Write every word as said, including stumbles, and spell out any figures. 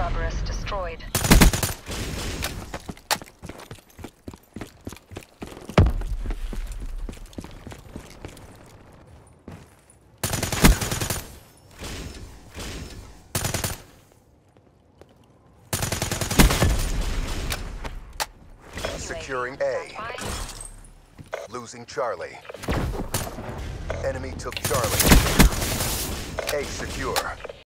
Cerberus destroyed. Securing A. Losing Charlie. Enemy took Charlie. A secure.